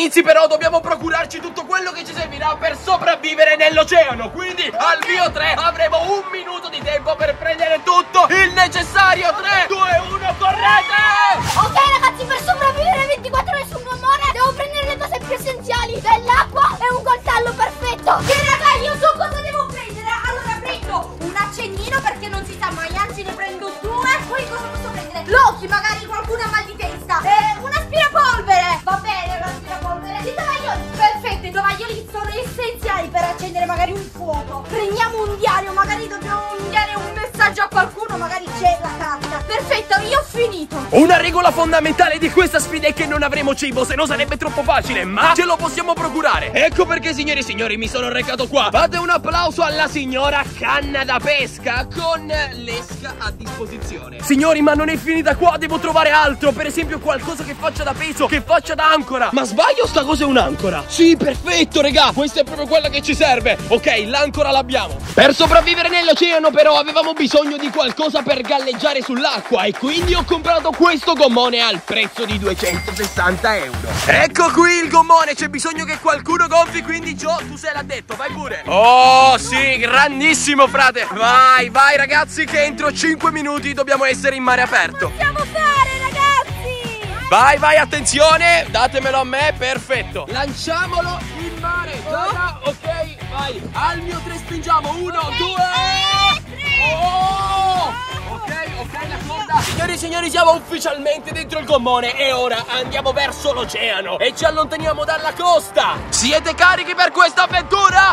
inizi però dobbiamo procurarci tutto quello che ci servirà per sopravvivere nell'oceano. Quindi al mio 3 avremo 1 minuto di tempo per prendere tutto il necessario. 3, 2, 1, correte! Ok ragazzi, per sopravvivere 24 ore sul gommone devo prendere le cose più essenziali dell'acqua e un coltello perfetto. Ok raga, io so cosa devo prendere. Allora prendo un accendino perché non si sa mai, anzi ne prendo 2. Poi cosa posso prendere? L'occhio, magari qualcuno ha mal di testa. Un aspirapolvere. Va bene, un aspirapolvere. I tovaglioli, perfetto, i tovaglioli sono essenziali per accendere magari un fuoco. Prendiamo un diario, magari dobbiamo inviare un messaggio a qualcuno, magari c'è la carta. Perfetto, io ho finito. Una regola fondamentale di questa sfida è che non avremo cibo, se no sarebbe troppo facile, ma ce lo possiamo procurare. Ecco perché, signori e signori, mi sono recato qua. Fate un applauso alla signora canna da pesca con l'esca a disposizione. Signori, ma non è finita qua, devo trovare altro. Per esempio qualcosa che faccia da peso, che faccia da ancora. Ma sbaglio, sta cosa è un'ancora? Sì, perfetto, regà, questa è proprio quella che ci serve. Ok, l'ancora l'abbiamo. Per sopravvivere nell'oceano però avevamo bisogno di qualcosa per galleggiare sull'acqua, e quindi ho comprato questo gommone al prezzo di 260 euro. Ecco qui il gommone, c'è bisogno che qualcuno gonfi, quindi Gio, tu sei l'addetto, vai pure. Oh sì, grandissimo frate. Vai, vai ragazzi, che entro 5 minuti dobbiamo essere in mare aperto. Possiamo fare ragazzi. Vai, vai, attenzione, datemelo a me, perfetto. Lanciamolo in mare, Giada, ok, vai. Al mio 3 spingiamo, 1, 2, 3. Oh! Ok, la corda. Signori e signori, siamo ufficialmente dentro il gommone e ora andiamo verso l'oceano e ci allontaniamo dalla costa. Siete carichi per questa avventura?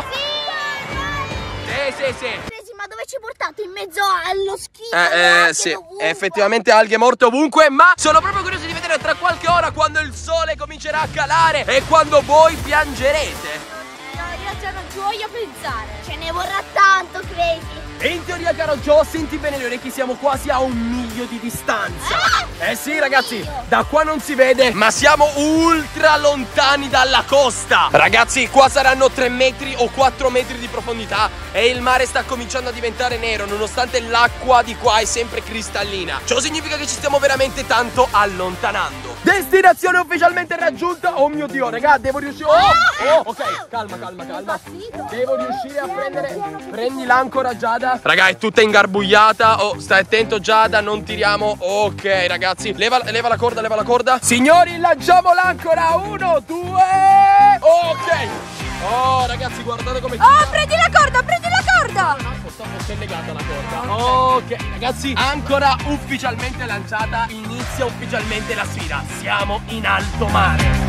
Sì. Ma dove ci portate? In mezzo allo schifo? Sì, effettivamente alghe morte ovunque, ma sono proprio curioso di vedere tra qualche ora quando il sole comincerà a calare e quando voi piangerete. Io già non ci voglio pensare. Ce ne vorrà tanto, Crazy. E in teoria, caro Joe, senti bene le orecchie, siamo quasi a 1 miglio di distanza. Sì ragazzi, da qua non si vede, ma siamo ultra lontani dalla costa. Ragazzi, qua saranno 3 metri o 4 metri di profondità e il mare sta cominciando a diventare nero, nonostante l'acqua di qua è sempre cristallina. Ciò significa che ci stiamo veramente tanto allontanando. Destinazione ufficialmente raggiunta. Oh mio Dio, raga, devo riuscire. Ok, calma. Devo riuscire a prendere. Prendi l'ancora, Giada. Raga, è tutta ingarbugliata. Oh, stai attento, Giada, non tiriamo. Ok, ragazzi, leva la corda. Signori, lanciamo l'ancora. 1, 2. Ok. Oh, ragazzi, guardate come. Oh, prendi la corda. No, purtroppo è legata la corda. Ok, ragazzi, ancora ufficialmente lanciata. Inizia ufficialmente la sfida. Siamo in alto mare.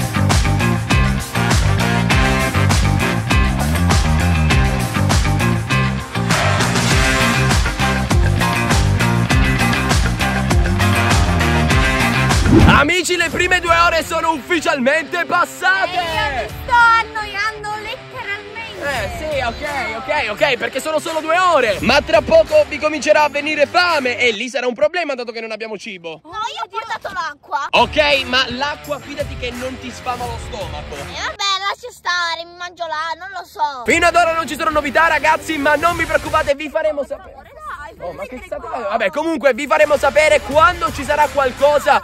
Amici, le prime 2 ore sono ufficialmente passate. Io mi sto annoiando letteralmente. Sì, ok, perché sono solo 2 ore. Ma tra poco vi comincerà a venire fame e lì sarà un problema, dato che non abbiamo cibo. No, io ho portato l'acqua. Ok, ma l'acqua fidati che non ti sfama lo stomaco. Vabbè, lascia stare, mi mangio là, non lo so. Fino ad ora non ci sono novità, ragazzi, ma non vi preoccupate, vi faremo sapere. Dai, Ma che state facendo? Vabbè, comunque vi faremo sapere quando ci sarà qualcosa.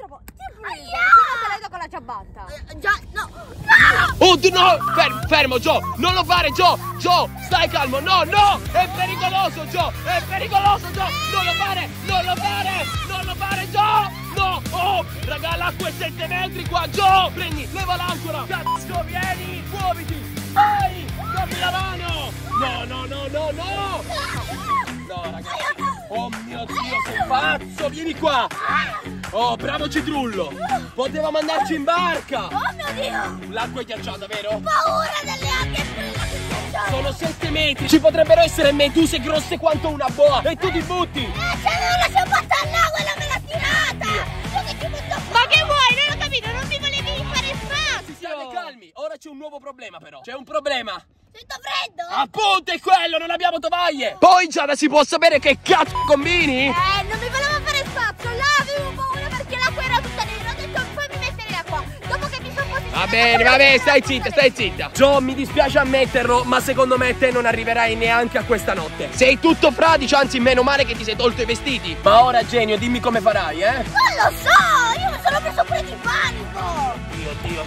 Con la ciabatta. Oh, no! Fermo, Joe! Non lo fare, Joe! Joe, stai calmo! No! È pericoloso, Joe! Non lo fare, Joe! No! Oh! Raga, l'acqua è 7 metri qua, Joe! Prendi, leva l'ancora! Cazzo, vieni! Muoviti! Vai! Dammi la mano! No, ragazzi! Oh mio Dio, sei pazzo! Vieni qua! Oh, bravo Citrullo! Poteva mandarci in barca! Oh mio Dio! L'acqua è ghiacciata, vero? Ho paura delle acque ghiacciate! Sono 7 metri! Ci potrebbero essere meduse grosse quanto una boa! E tu ti butti! C'era una ciabatta all'acqua e la me l'ha tirata! Ma che vuoi? Non ho capito! Non mi volevi fare spazio! Siate calmi! Ora c'è un nuovo problema però! C'è un problema! Sento freddo! Appunto, è quello! Non abbiamo tovaglie! Poi, Giada, si può sapere che cazzo combini? Non mi volevo fare spazio! Là avevo paura perché l'acqua era tutta nera! Ho detto, poi mi mettere l'acqua! Dopo che mi sono posizionata... Va bene, stai zitta! Joe, mi dispiace ammetterlo, ma secondo me te non arriverai neanche a questa notte. Sei tutto fradicio, anzi meno male che ti sei tolto i vestiti. Ma ora, genio, dimmi come farai, Non lo so! Io mi sono preso pure di panico! Dio,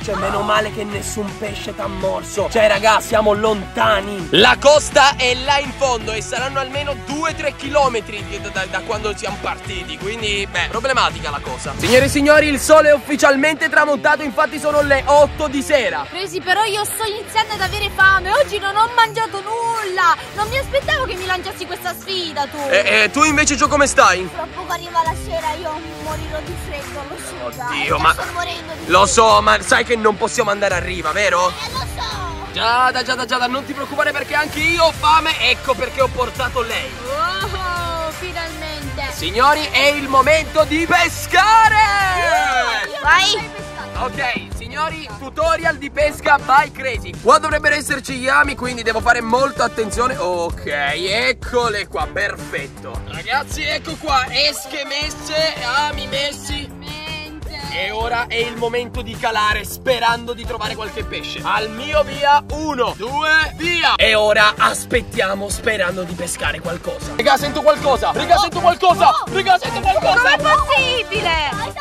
Cioè meno male che nessun pesce t'ha morso. Cioè raga, siamo lontani. La costa è là in fondo e saranno almeno 2-3 chilometri da quando siamo partiti. Quindi beh, problematica la cosa. Signore e signori, il sole è ufficialmente tramontato. Infatti sono le 8 di sera. Crazy, però io sto iniziando ad avere fame. Oggi non ho mangiato nulla. Non mi aspettavo che mi lanciassi questa sfida tu. Tu invece Gio come stai? Tra poco arriva la sera, io morirò di freddo, lo so già. Oddio, ma sto morendo di lo so, ma sai che non possiamo andare a riva, vero? lo so. Giada, non ti preoccupare perché anche io ho fame. Ecco perché ho portato lei. Oh, finalmente. Signori, è il momento di pescare! Vai. Ok, signori, tutorial di pesca by Crazy. Qua dovrebbero esserci gli ami, quindi devo fare molta attenzione. Ok, eccole qua, perfetto. Ragazzi, ecco qua, esche messe, ami messi. E ora è il momento di calare, sperando di trovare qualche pesce. Al mio via, 1, 2, via. E ora aspettiamo, sperando di pescare qualcosa. Raga, sento qualcosa. Raga, sento qualcosa. Raga, sento qualcosa. Com'è possibile?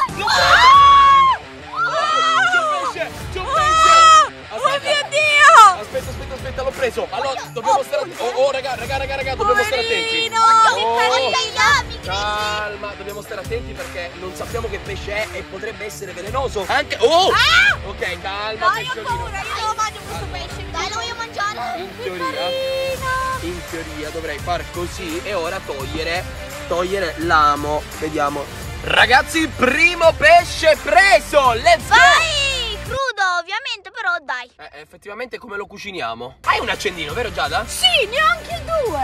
C'è un pesce! Oh mio Dio! Aspetta, l'ho preso. Allora, dobbiamo stare attenti. Oh, raga, dobbiamo stare attenti. Calma, dobbiamo stare attenti perché non sappiamo che pesce è e potrebbe essere velenoso. Anche. Oh! Ok, calma, Dai, ho pesciolino. paura, io non mangio questo pesce. Dai, lo voglio mangiare. In teoria dovrei far così e ora togliere l'amo. Vediamo. Ragazzi, primo pesce preso. Let's go! Vai! Crudo, ovviamente, però dai. Effettivamente come lo cuciniamo? Hai un accendino, vero Giada? Sì, neanche due.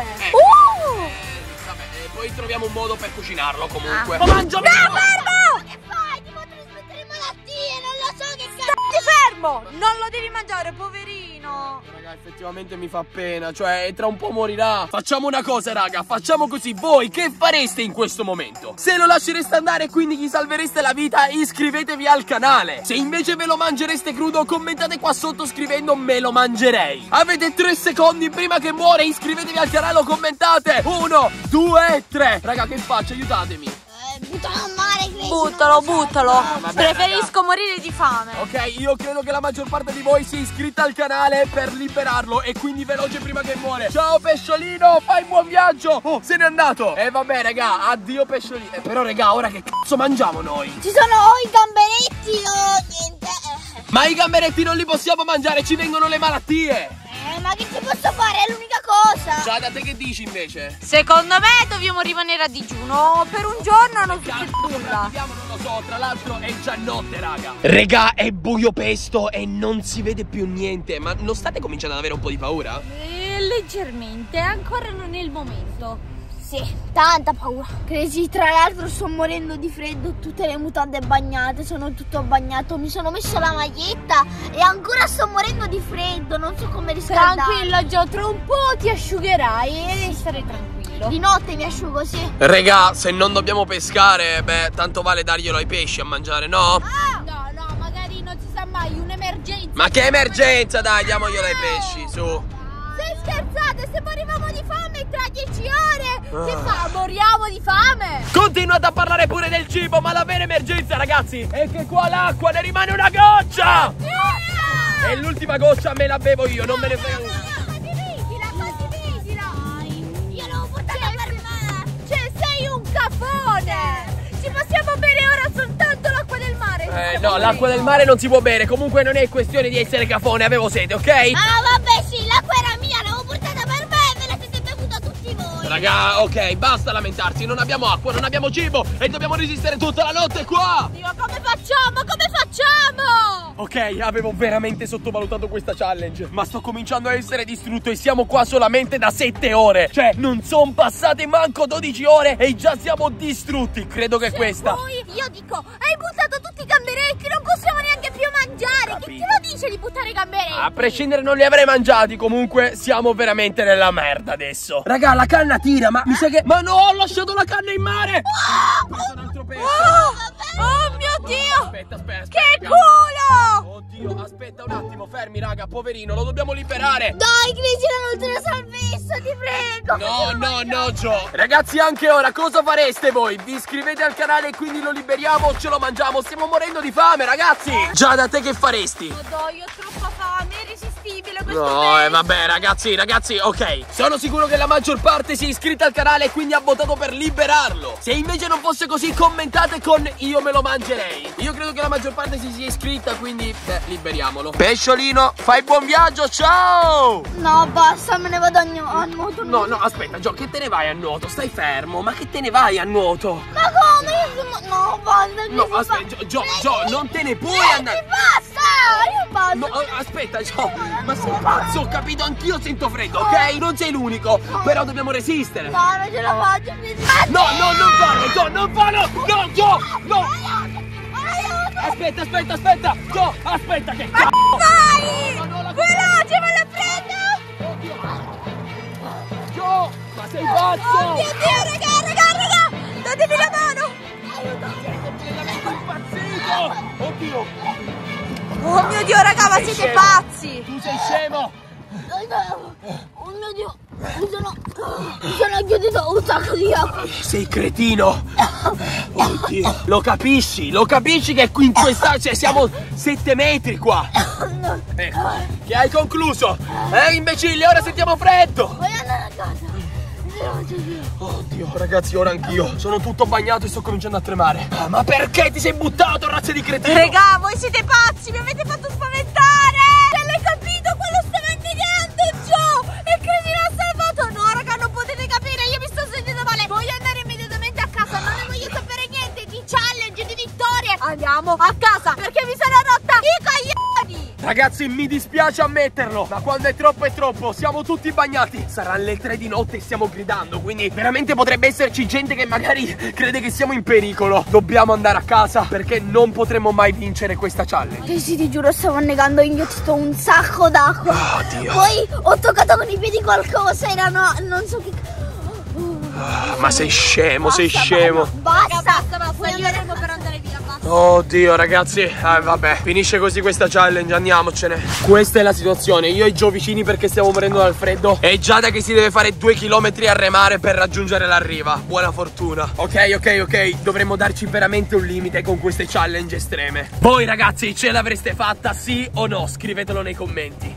Vabbè, poi troviamo un modo per cucinarlo comunque. Ma mangiami! No, fermo! Che fai? Ti potrei trasmettere malattie, non lo so che cazzo. Stai fermo! Non lo devi mangiare, poverino. Raga, effettivamente mi fa pena, cioè tra un po' morirà. Facciamo una cosa, raga, facciamo così. Voi che fareste in questo momento? Se lo lascereste andare e quindi gli salvereste la vita, iscrivetevi al canale. Se invece ve lo mangereste crudo, commentate qua sotto scrivendo me lo mangerei. Avete 3 secondi prima che muore, iscrivetevi al canale o commentate. 1, 2, 3. Raga, che faccio? Aiutatemi. Buttalo a mare, Crazy. Buttalo. vabbè, Preferisco morire di fame. Ok, io credo che la maggior parte di voi sia iscritta al canale per liberarlo e quindi veloce prima che muore. Ciao pesciolino, fai buon viaggio. Oh, se n'è andato. E vabbè raga, addio pesciolino. Però raga, ora che cazzo mangiamo noi? Ci sono i gamberetti o niente. Ma i gamberetti non li possiamo mangiare, ci vengono le malattie. Ma che ci posso fare? È l'unica cosa. Giada, te che dici invece? Secondo me dobbiamo rimanere a digiuno per un giorno, non succede nulla. Andiamo, non lo so, tra l'altro è già notte raga. Raga, è buio pesto e non si vede più niente. Ma non state cominciando ad avere un po' di paura? Leggermente, ancora non è il momento. Sì, tanta paura. Crazy, tra l'altro sto morendo di freddo. Tutte le mutande bagnate, sono tutto bagnato. Mi sono messo la maglietta e ancora sto morendo di freddo. Non so come riscaldare. Tranquillo Gio, tra un po' ti asciugherai e devi stare tranquillo. Di notte mi asciugo, sì. Raga, se non dobbiamo pescare, beh, tanto vale darglielo ai pesci a mangiare, no? No, magari non si sa mai, un'emergenza. Ma che emergenza, dai, diamoglielo ai pesci, su. Se scherzate, se morivamo di fame tra 10 ore. Che fa? Moriamo di fame. Continuate a parlare pure del cibo, ma la vera emergenza, ragazzi, è che qua l'acqua ne rimane una goccia. E l'ultima goccia me la bevo io, non me ne frega nulla. Condividila. Io l'avevo portata per me. Cioè, sei un cafone. Ci possiamo bere ora soltanto l'acqua del mare. No, l'acqua del mare non si può bere. Comunque non è questione di essere cafone, avevo sete, ok? Ah, vabbè, sì, l'acqua era mia, l'avevo portata per me e ve la siete bevuta tutti voi. Raga, ok, basta lamentarsi. Non abbiamo acqua, non abbiamo cibo e dobbiamo resistere tutta la notte qua. Dio, come facciamo? Come facciamo? Ok, avevo veramente sottovalutato questa challenge, ma sto cominciando a essere distrutto e siamo qua solamente da 7 ore. Cioè, non sono passate manco 12 ore e già siamo distrutti. Credo che questa... Poi io dico, hai buttato tutti i gamberetti, non possiamo neanche più mangiare. Che te lo dice di buttare i gamberetti? A prescindere non li avrei mangiati. Comunque siamo veramente nella merda adesso. Raga, la canna tira, ma mi sa che... Ma no, ho lasciato la canna in mare. Questo è un altro pesce. Oh mio Dio! Aspetta. Che culo! Oddio, aspetta. un attimo, fermi raga, poverino, lo dobbiamo liberare. Dai, Crazy, non te la salvezza, ti prego. No, Gio. Ragazzi, anche ora cosa fareste voi? Vi iscrivete al canale e quindi lo liberiamo o ce lo mangiamo? Stiamo morendo di fame, ragazzi. Giada, te che faresti? Oh, dai, ho troppa fame, è irresistibile questo. No, vabbè, ragazzi, ok. Sono sicuro che la maggior parte si è iscritta al canale e quindi ha votato per liberarlo. Se invece non fosse così, commentate con io me lo mangerei. Io credo che la maggior parte si sia iscritta, quindi liberiamolo. Pesciolino, fai buon viaggio, ciao! No, basta, me ne vado a nuoto. No, aspetta, Gio, che te ne vai a nuoto? Stai fermo, ma che te ne vai a nuoto? Ma come? No, basta. No, aspetta, Gio, non te ne puoi andare. Basta, io basta. No, aspetta, Gio, ma sei pazzo, ho capito, anch'io sento freddo, ok? Non sei l'unico, però dobbiamo resistere. No, non ce la faccio. No, non farlo, Gio, non farlo! No, Gio, no! Aspetta, Gio, aspetta che cazzo! Vai! Veloce, me la prendo! Oddio! Gio, ma sei pazzo! Oh mio Dio, raga! Datemi la mano! Sei completamente impazzito! Oddio! Oh mio Dio, raga, ma siete pazzi! Tu sei scemo! Oh mio Dio, mi sono chiudito un sacco di acqua. Sei cretino! Oddio! Lo capisci che qui in questa, cioè siamo 7 metri qua! Ecco, che hai concluso? Imbecilli, ora sentiamo freddo! Voglio andare a casa. Oddio, ragazzi, ora anch'io sono tutto bagnato e sto cominciando a tremare. Ma perché ti sei buttato, razza di cretino? Raga, voi siete pazzi, mi avete fatto spaventare! Se l'hai capito, quello stava invidiando, Gio! E Crazy l'ha salvato! No, raga, non potete capire, io mi sto sentendo male! Voglio andare immediatamente a casa, non ne voglio sapere niente di challenge, di vittorie! Andiamo a casa, perché mi sono rotta i coglioni! Ragazzi, mi dispiace ammetterlo, ma quando è troppo, siamo tutti bagnati. Saranno le 3 di notte e stiamo gridando, quindi veramente potrebbe esserci gente che magari crede che siamo in pericolo. Dobbiamo andare a casa perché non potremo mai vincere questa challenge. Sì, ti giuro, stavo annegando, io ti sto un sacco d'acqua. Oddio. Poi ho toccato con i piedi qualcosa, non so che... Ma sei scemo, sei scemo. Basta, io arrivo per andare via, basta. Oddio ragazzi, vabbè, finisce così questa challenge, andiamocene. Questa è la situazione, io e Gio vicini perché stiamo morendo dal freddo e Giada che si deve fare 2 chilometri a remare per raggiungere la riva. Buona fortuna. Ok, dovremmo darci veramente un limite con queste challenge estreme. Voi ragazzi, ce l'avreste fatta sì o no? Scrivetelo nei commenti.